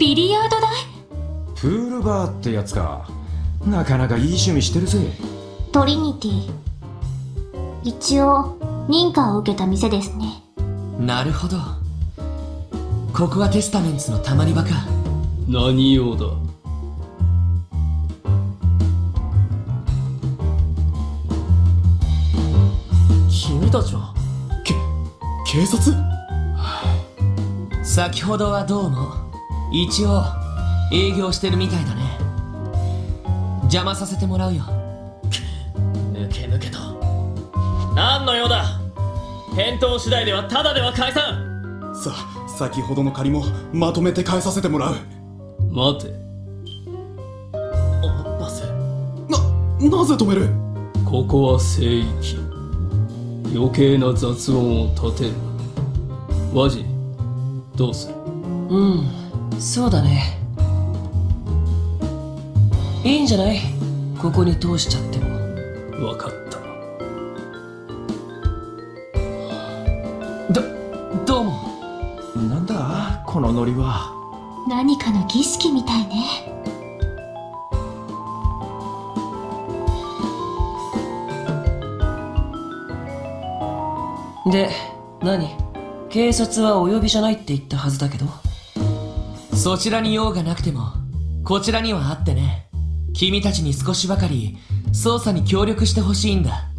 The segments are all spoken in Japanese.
ビリヤード台？ プールバーってやつか。なかなかいい趣味してるぜ。 トリニティ。一応認可を受けた店ですね。 なるほど。ここはテスタメンツのたまり場か。 何用だ？ 君たちは警察？ 先ほどはどうも。一応営業してるみたいだね。邪魔させてもらうよ。 抜け抜けと。何の用だ？返答次第ではただでは返さん。 先ほどの借りもまとめて返させてもらう。待て。 アッバス。 なぜ止める？ここは聖域。余計な雑音を立てる。ワジ、どうする？ そうだね。いいんじゃない？ここに通しちゃっても。 わかった。 どうも。 なんだこのノリは。 何かの儀式みたいね。 で、何？警察はお呼びじゃないって言ったはずだけど。そちらに用がなくてもこちらにはあってね。君たちに少しばかり捜査に協力してほしいんだ。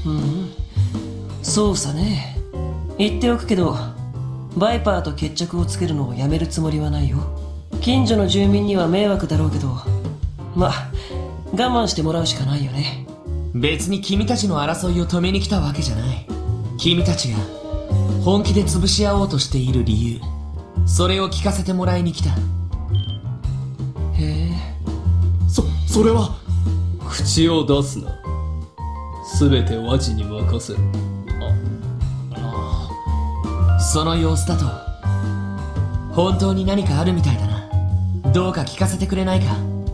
捜査ね。言っておくけど、バイパーと決着をつけるのをやめるつもりはないよ。近所の住民には迷惑だろうけど、まあ我慢してもらうしかないよね。別に君たちの争いを止めに来たわけじゃない。君たちが本気で潰し合おうとしている理由、それを聞かせてもらいに来た。へえ。 それは。口を出すな。すべてワジに任せる。 その様子だと本当に何かあるみたいだな。どうか聞かせてくれないか。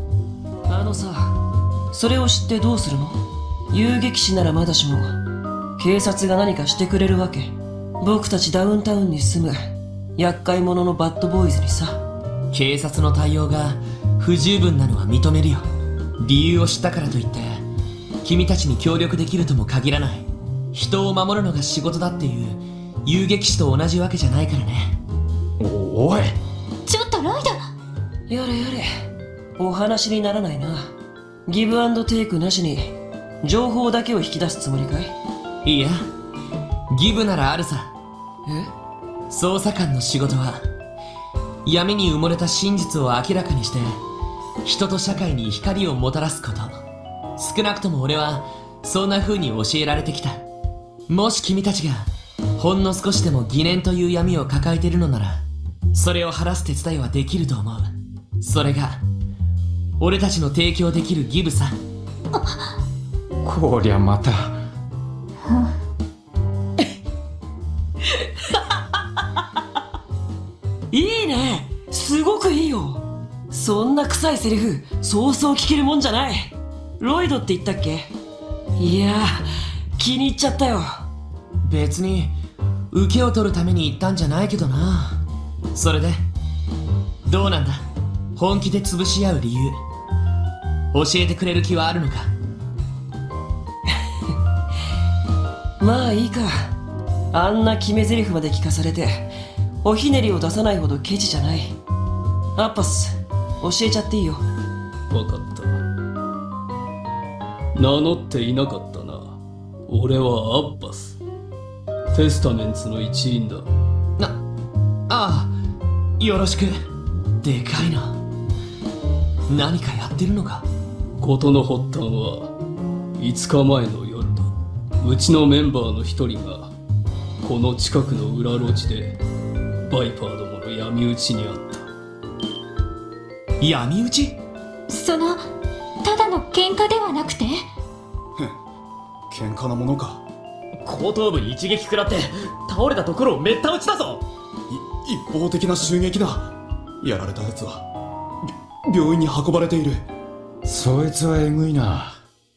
それを知ってどうするの？遊撃士ならまだしも警察が何かしてくれるわけ？僕たちダウンタウンに住む厄介者のバッドボーイズにさ。警察の対応が不十分なのは認めるよ。理由を知ったからといって君たちに協力できるとも限らない。人を守るのが仕事だっていう遊撃士と同じわけじゃないからね。 おい、 ちょっとロイド。 やれやれ、お話にならないな。ギブアンドテイクなしに情報だけを引き出すつもりかい？いや、ギブならあるさ。捜査官の仕事は闇に埋もれた真実を明らかにして人と社会に光をもたらすこと。少なくとも俺はそんな風に教えられてきた。もし君たちがほんの少しでも疑念という闇を抱えているのなら、それを晴らす手伝いはできると思う。それが俺たちの提供できるギブさ。 こりゃまた。 いいね、すごくいいよ。そんな臭いセリフそうそう聞けるもんじゃない。ロイドって言ったっけ？いやー、気に入っちゃったよ。別に受けを取るために言ったんじゃないけどな。それでどうなんだ？本気で潰し合う理由教えてくれる気はあるのか？まあいいか。あんな決め台詞まで聞かされておひねりを出さないほどケチじゃない。アッパス、教えちゃっていいよ。 わかった。名乗っていなかったな。俺はアッバス、テスタメンツの一員だ。ああ、よろしく。でかいな。何かやってるのか？事の発端は5日前の夜だ。うちのメンバーの一人がこの近くの裏路地でバイパーどもの闇討ちにあった。 闇討ち？ ただの喧嘩ではなくて？ 喧嘩なものか。 後頭部に一撃食らって倒れたところをめった打ちだぞ。 一方的な襲撃だ。やられた奴は病院に運ばれている。 そいつはえぐいな。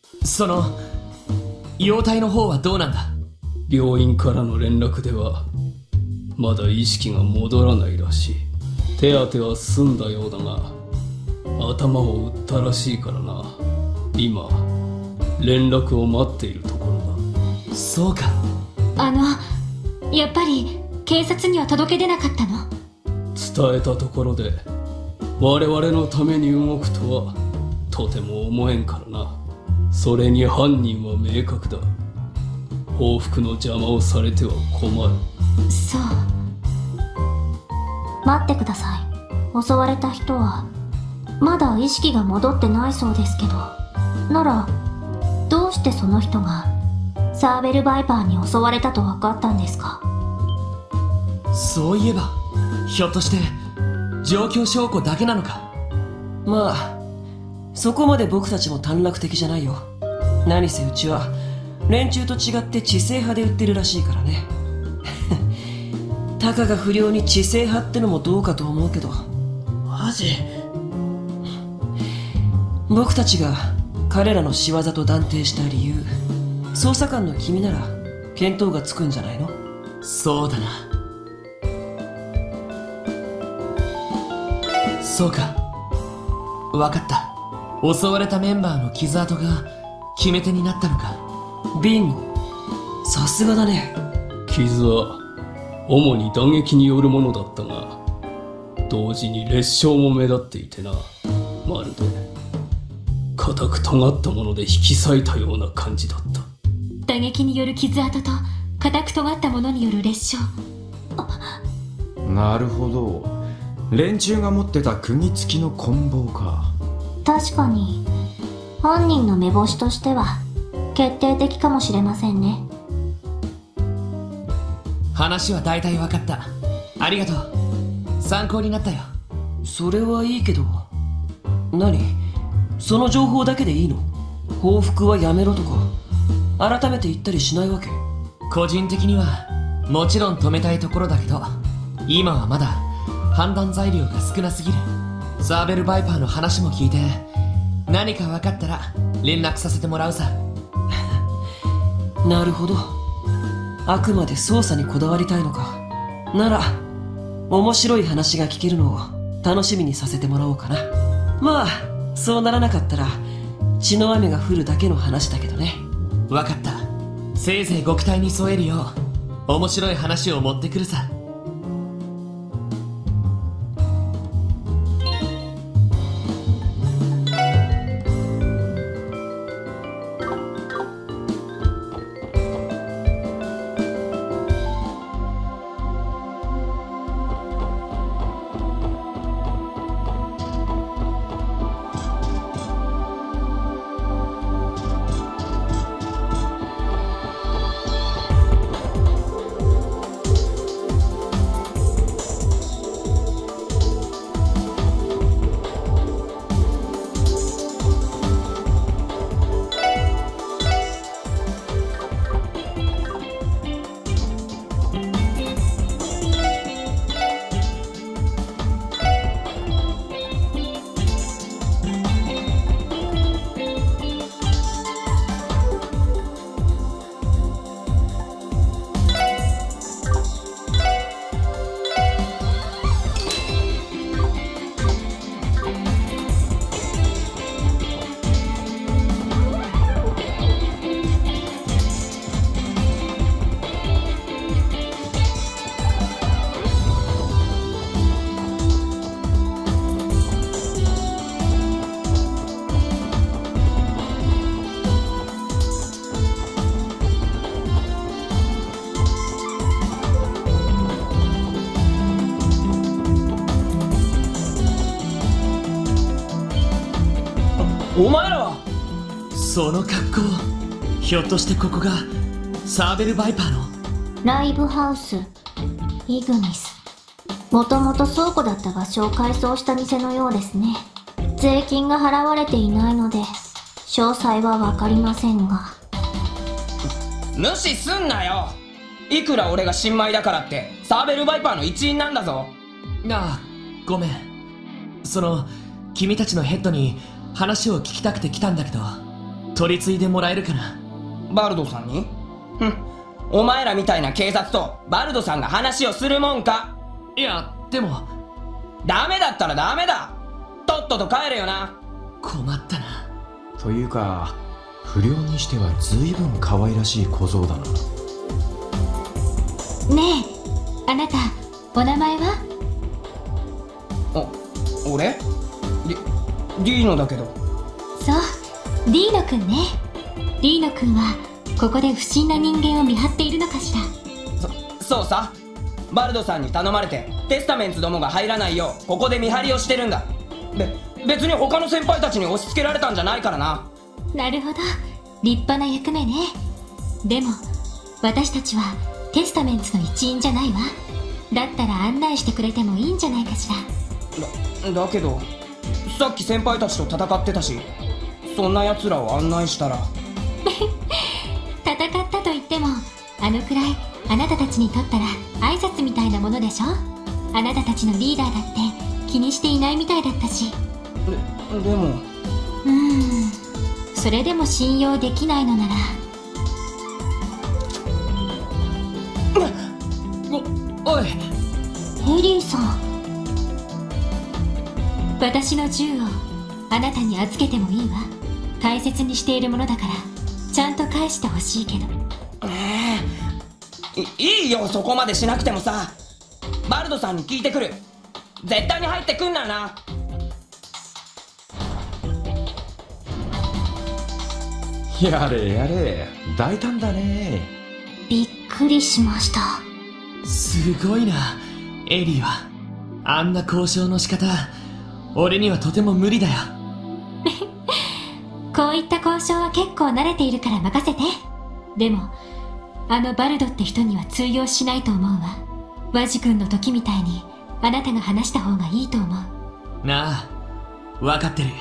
容体の方はどうなんだ？ 病院からの連絡ではまだ意識が戻らないらしい。 手当ては済んだようだが、頭を打ったらしいからな。今連絡を待っているところだ。 そうか。 やっぱり警察には届け出なかったの？ 伝えたところで我々のために動くとはとても思えんからな。それに犯人は明確だ。報復の邪魔をされては困る。 そう。待ってください。襲われた人はまだ意識が戻ってないそうですけど、ならどうしてその人がサーベルバイパーに襲われたと分かったんですか？ そういえば、ひょっとして状況証拠だけなのか。まあそこまで僕たちも短絡的じゃないよ。何せうちは連中と違って知性派で売ってるらしいからね。たかが不良に知性派ってのもどうかと思うけど。 マジ？ 僕たちが彼らの仕業と断定した理由、捜査官の君なら見当がつくんじゃないの？そうだな。そうか、わかった。襲われたメンバーの傷跡が決め手になったのか。ビンゴ、さすがだね。 傷は主に打撃によるものだったが、同時に裂傷も目立っていてな。まるで固く尖ったもので引き裂いたような感じだった。 打撃による傷跡と固く尖ったものによる裂傷。 なるほど。連中が持ってた釘付きの棍棒か。 確かに犯人の目星としては決定的かもしれませんね。 話は大体分かった。ありがとう。参考になったよ。それはいいけど、何？その情報だけでいいの？報復はやめろとか改めて言ったりしないわけ？個人的にはもちろん止めたいところだけど、今はまだ判断材料が少なすぎる。サーベルバイパーの話も聞いて、何か分かったら連絡させてもらうさ。なるほど。あくまで捜査にこだわりたいのか。なら面白い話が聞けるのを楽しみにさせてもらおうかな。まあそうならなかったら血の雨が降るだけの話だけどね。分かった。せいぜいご期待に添えるよう面白い話を持ってくるさ。お前らはその格好、ひょっとしてここがサーベルバイパーのライブハウスイグニス。もともと倉庫だった場所を改装した店のようですね。税金が払われていないので詳細は分かりませんが。 無視すんなよ。いくら俺が新米だからってサーベルバイパーの一員なんだぞ。 ああ、ごめん。君たちのヘッドに話を聞きたくて来たんだけど、取り継いでもらえるかな。 バルドさんに？ふん、お前らみたいな警察とバルドさんが話をするもんか。 いや、でもダメだったらダメだ。とっとと帰れよな。 困ったな。 というか不良にしては随分可愛らしい小僧だな。 ねえ、あなたお名前は？ 俺？ディーノだけど。 そう、ディーノくんね。ディーノくんはここで不審な人間を見張っているのかしら。 そうさ。バルドさんに頼まれてテスタメンツどもが入らないようここで見張りをしてるんだ。別に他の先輩たちに押し付けられたんじゃないからな。 なるほど、立派な役目ね。でも私たちはテスタメンツの一員じゃないわ。だったら案内してくれてもいいんじゃないかしら。 だけどさっき先輩たちと戦ってたし、そんな奴らを案内したら戦ったと言ってもあのくらいあなたたちにとったら挨拶みたいなものでしょ。あなたたちのリーダーだって気にしていないみたいだったし。 でもそれでも信用できないのなら。 おい、 ヘリーさん、私の銃をあなたに預けてもいいわ。大切にしているものだからちゃんと返してほしいけど。 いいよ、そこまでしなくてもさ。バルドさんに聞いてくる。絶対に入ってくんなよな。 やれやれ、大胆だね。 びっくりしました。 すごいな、エリーは。あんな交渉の仕方、俺にはとても無理だよ。 こういった交渉は結構慣れているから任せて。でもあのバルドって人には通用しないと思うわ。ワジ君の時みたいにあなたが話した方がいいと思う。 なあ、分かってる。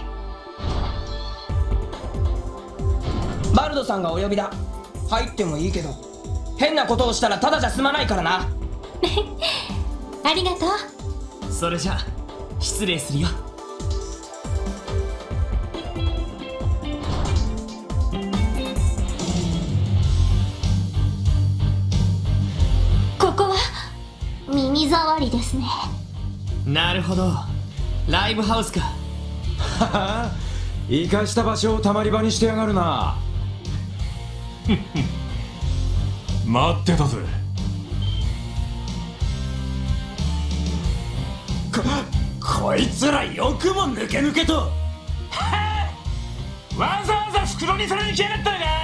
バルドさんがお呼びだ。入ってもいいけど変なことをしたらただじゃ済まないからな。 ありがとう。 それじゃ失礼するよ。 ここは耳障りですね。 なるほど、ライブハウスか。 はは、生かした場所をたまり場にしてやがるな。 待ってたぜ。 こいつらよくも抜け抜けと。わざわざ袋にされに来やがったのか。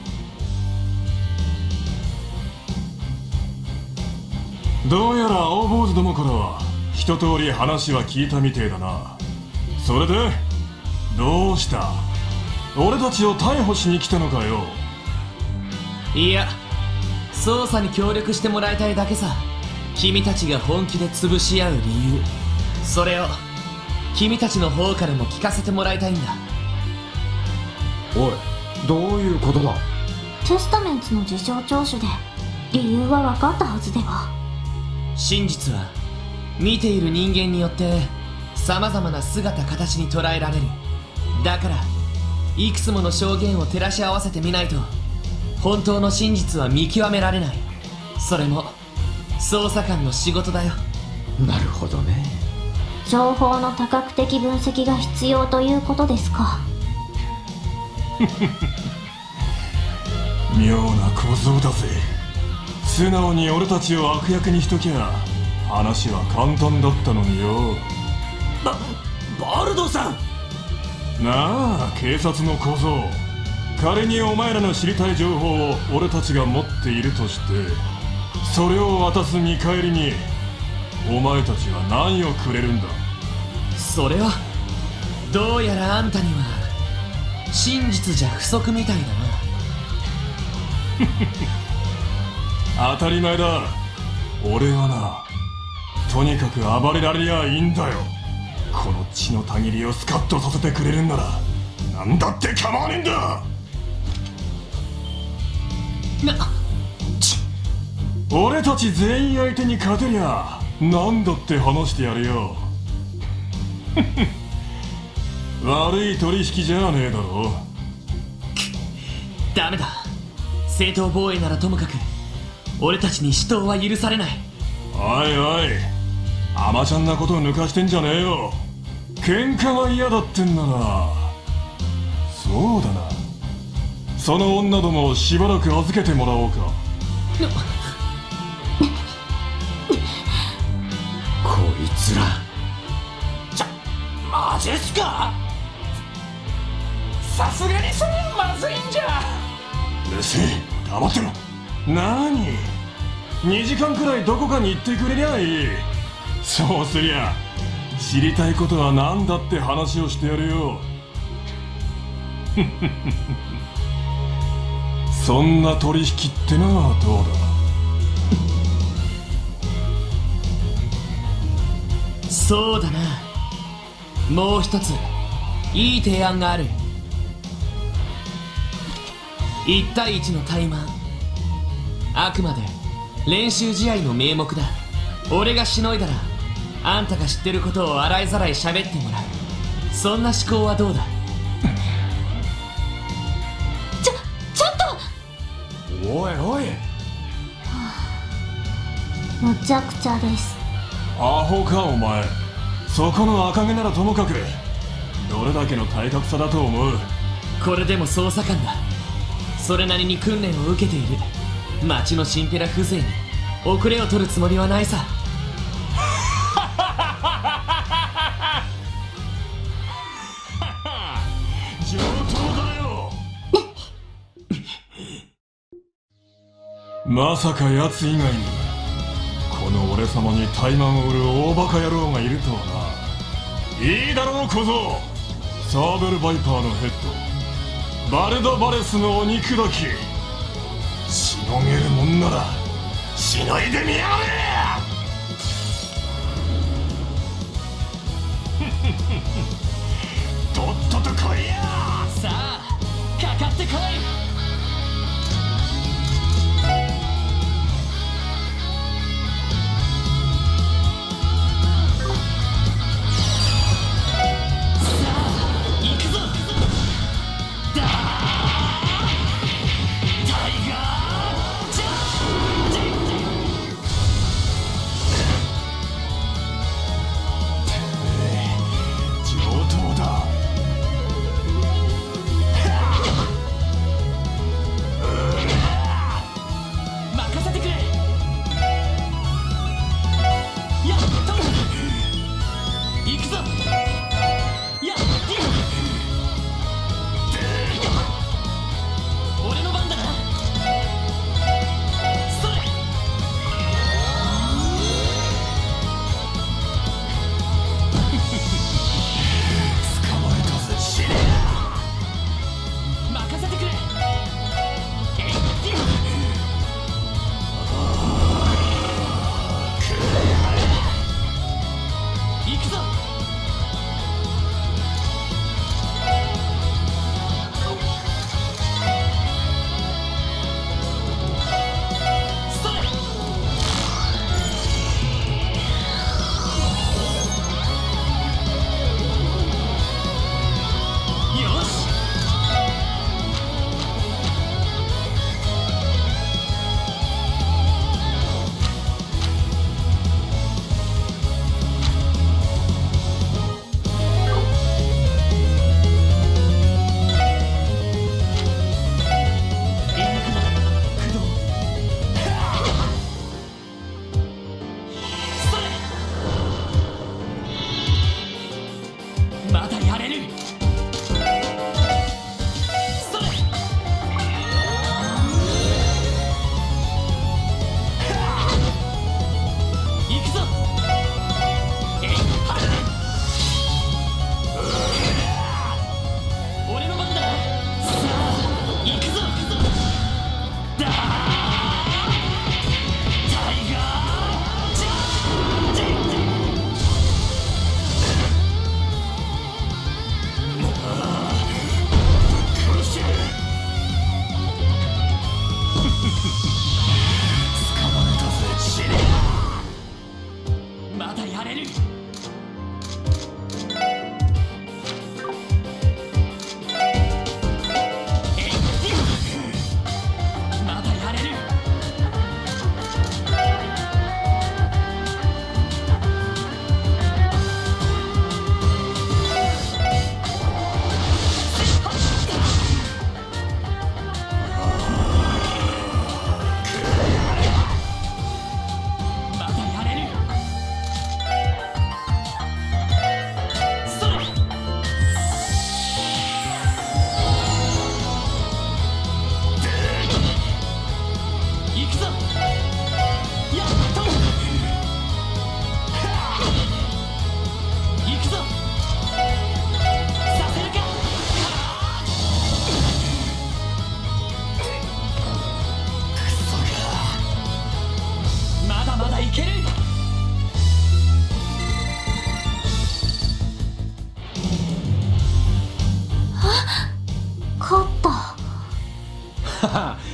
どうやら青坊主どもからは一通り話は聞いたみてえだな。それでどうした？俺たちを逮捕しに来たのかよ。 いや、捜査に協力してもらいたいだけさ。君たちが本気で潰し合う理由、それを君たちの方からも聞かせてもらいたいんだ。 おい、どういうことだ？ テスタメンツの事情聴取で理由は分かったはずでは。 真実は見ている人間によって様々な姿形に捉えられる。だからいくつもの証言を照らし合わせてみないと本当の真実は見極められない。それも捜査官の仕事だよ。 なるほどね。 情報の多角的分析が必要ということですか。 妙な小僧だぜ。素直に俺たちを悪役にしときゃ話は簡単だったのによ。 バルドさん。 なあ、警察の小僧。仮にお前らの知りたい情報を俺たちが持っているとして、それを渡す見返りにお前たちは何をくれるんだ？ それはどうやらあんたには真実じゃ不足みたいだ当たり前だ。俺はな、とにかく暴れられりゃいいんだよ。この血のたぎりをスカッとさせてくれるんなら何だって構わねえんだ。俺たち全員相手に勝てりゃ何だって話してやるよ。悪い取引じゃねえだろ。 ダメだ。正当防衛ならともかく俺たちに死闘は許されない。 おいおい、 甘ちゃんなことを抜かしてんじゃねえよ。喧嘩が嫌だってんなら、そうだな、その女どもをしばらく預けてもらおうか。 こいつらマジっすか。さすがにそれはまずいんじゃ。 うるせえ、黙ってろ。なに、2時間くらいどこかに行ってくれりゃいい。そうすりゃ知りたいことは何だって話をしてやるよ。そんな取引ってのはどうだ。 そうだな、もう一ついい提案がある。1対1のタイマン、あくまで練習試合の名目だ。俺がしのいだらあんたが知ってることを洗いざらい喋ってもらう。そんな思考はどうだ。 ちょっと。 おいおい、 むちゃくちゃです。 アホかお前。そこの赤毛ならともかく、どれだけの体格差だと思う。 これでも捜査官だ。それなりに訓練を受けている。町のチンピラ風情に遅れを取るつもりはないさ。 上等だよ。まさか奴以外にこの俺様に怠慢を売る大バカ野郎がいるとはな。いいだろう小僧、サーベルバイパーのヘッドバルドバレスのお肉だき、しのげるもんならしのいでみやがれ。とっとと来いや。 さあかかってこい。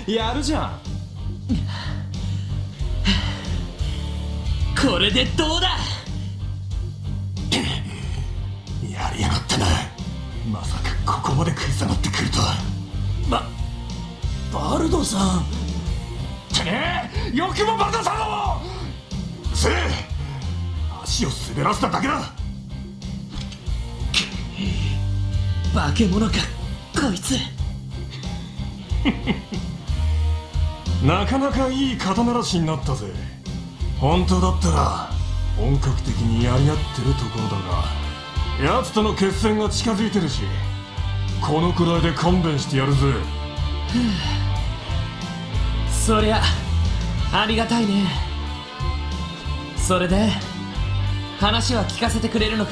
やるじゃん。 これでどうだ。 やりやがったな。まさかここまで食い下がってくるとは。バルドさんってねえ、よくもバルドさんをせえ、足を滑らせただけだ。 化け物かこいつ。 なかなかいい肩慣らしになったぜ。本当だったら本格的にやり合ってるところだが、奴との決戦が近づいてるし、このくらいで勘弁してやるぜ。 そりゃありがたいね。それで話は聞かせてくれるのか。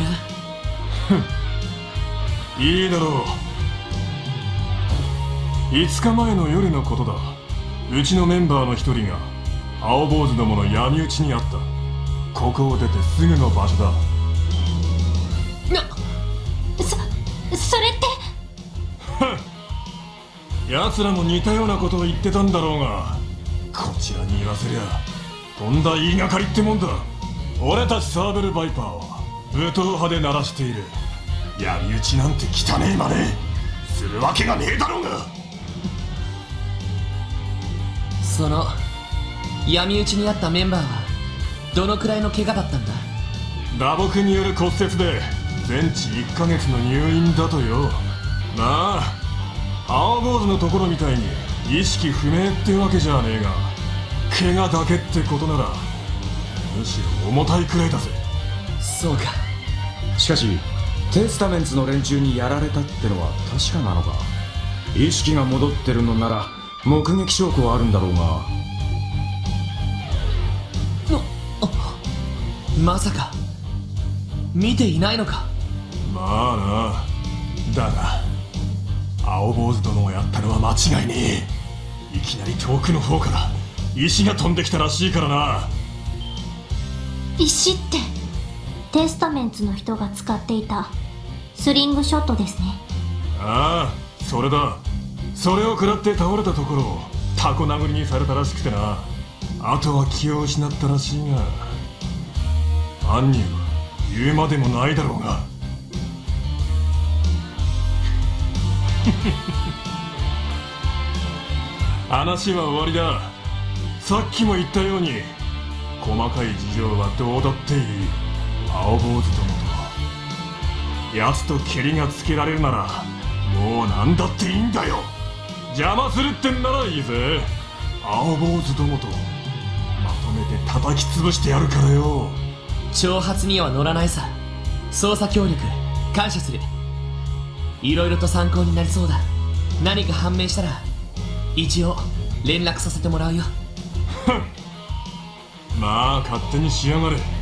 いいだろう。5日前の夜のことだ。うちのメンバーの一人が青坊主どもの闇討ちにあった。ここを出てすぐの場所だ。 それって奴らも似たようなことを言ってたんだろうが、こちらに言わせりゃとんだ言いがかりってもんだ。俺たちサーベルバイパーは武闘派で鳴らしている。闇討ちなんて汚ねえ真似するわけがねえだろうが。 その闇討ちにあったメンバーはどのくらいの怪我だったんだ。 打撲による骨折で全治1ヶ月の入院だとよ。まあ青坊主のところみたいに意識不明ってわけじゃねえが、怪我だけってことならむしろ重たいくらいだぜ。 そうか。 しかしテスタメンツの連中にやられたってのは確かなのか。意識が戻ってるのなら目撃証拠はあるんだろうが。 まさか見ていないのか。 まあな。だが青坊主殿をやったのは間違いねえ。いきなり遠くの方から石が飛んできたらしいからな。 石ってテスタメンツの人が使っていたスリングショットですね。 ああ、それだ。それを食らって倒れたところをタコ殴りにされたらしくてな。あとは気を失ったらしいが、犯人は言うまでもないだろうが。話は終わりだ。さっきも言ったように細かい事情はどうだっていい。青坊主どもと奴と蹴りがつけられるならもう何だっていいんだよ。邪魔するってんならいいぜ。青坊主どもとまとめて叩き潰してやるからよ。 挑発には乗らないさ。捜査協力感謝する。いろいろと参考になりそうだ。何か判明したら一応連絡させてもらうよ。 まあ勝手にしやがれ。